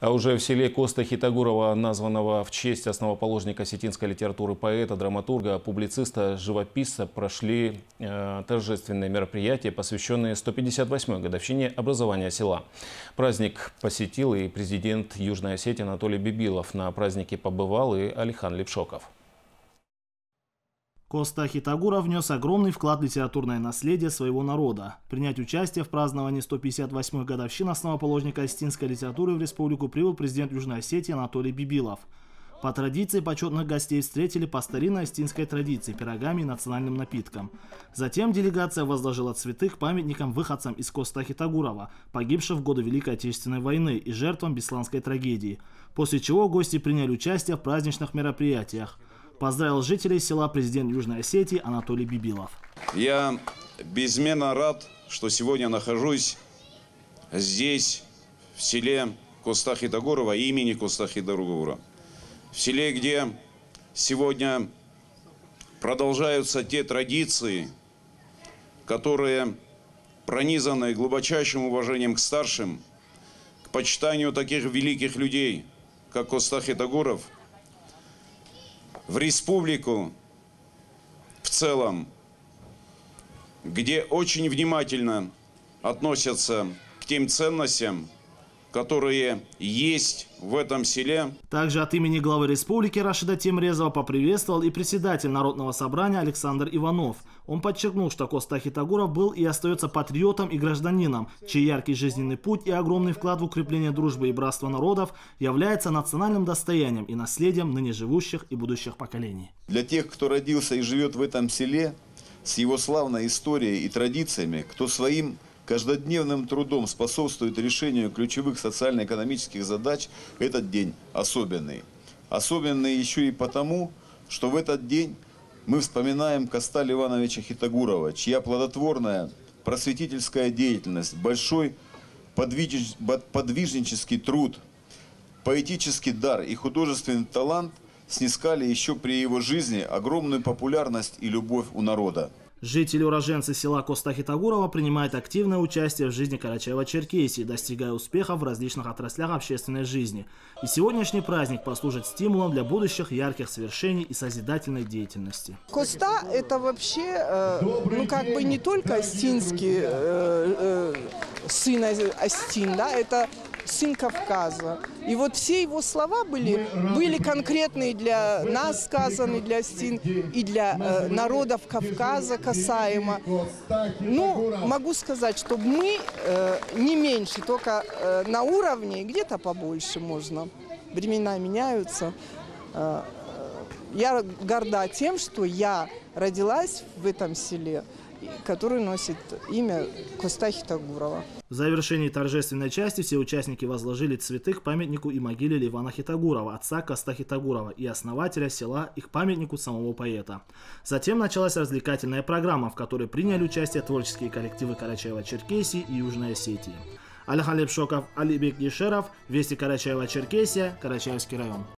А уже в селе Коста-Хитагурова, названного в честь основоположника осетинской литературы, поэта, драматурга, публициста, живописца, прошли торжественные мероприятия, посвященные 158-й годовщине образования села. Праздник посетил и президент Южной Осетии Анатолий Бибилов. На празднике побывал и Алихан Лепшоков. Коста-Хитагура внес огромный вклад в литературное наследие своего народа. Принять участие в праздновании 158-й годовщины основоположника осетинской литературы в республику прибыл президент Южной Осетии Анатолий Бибилов. По традиции почетных гостей встретили по старинной осетинской традиции пирогами и национальным напитком. Затем делегация возложила цветы к памятникам выходцам из Коста-Хитагурова, погибшим в годы Великой Отечественной войны и жертвам Бесланской трагедии. После чего гости приняли участие в праздничных мероприятиях. Поздравил жителей села президент Южной Осетии Анатолий Бибилов. Я безмерно рад, что сегодня нахожусь здесь, в селе Коста-Хитагурова, имени Коста-Хитагурова. В селе, где сегодня продолжаются те традиции, которые пронизаны глубочайшим уважением к старшим, к почитанию таких великих людей, как Коста-Хитагуров, в республику в целом, где очень внимательно относятся к тем ценностям, которые есть в этом селе. Также от имени главы республики Рашида Темрезова поприветствовал и председатель Народного собрания Александр Иванов. Он подчеркнул, что Коста-Хитагуров был и остается патриотом и гражданином, чей яркий жизненный путь и огромный вклад в укрепление дружбы и братства народов является национальным достоянием и наследием ныне живущих и будущих поколений. Для тех, кто родился и живет в этом селе, с его славной историей и традициями, кто своим каждодневным трудом способствует решению ключевых социально-экономических задач, этот день особенный. Особенный еще и потому, что в этот день мы вспоминаем Косталя Ивановича Хитагурова, чья плодотворная просветительская деятельность, большой подвижнический труд, поэтический дар и художественный талант снискали еще при его жизни огромную популярность и любовь у народа. Жители-уроженцы села Коста-Хитагурова принимают активное участие в жизни Карачаево-Черкесии, достигая успехов в различных отраслях общественной жизни. И сегодняшний праздник послужит стимулом для будущих ярких свершений и созидательной деятельности. Коста – это вообще, не только остинский сын Остин, да, это сын Кавказа. И вот все его слова были конкретные для нас сказаны, для Остин и для народов Кавказа касаемо. Могу сказать, что мы не меньше, только на уровне, где-то побольше можно. Времена меняются. Я горда тем, что я родилась в этом селе, который носит имя Коста-Хитагурова. В завершении торжественной части все участники возложили цветы к памятнику и могиле Левана Хитагурова, отца Коста-Хитагурова и основателя села, и к памятнику самого поэта. Затем началась развлекательная программа, в которой приняли участие творческие коллективы Карачаево-Черкесии и Южной Осетии. Алихан Лепшоков, Алибек Ешеров, Вести Карачаево-Черкесия, Карачаевский район.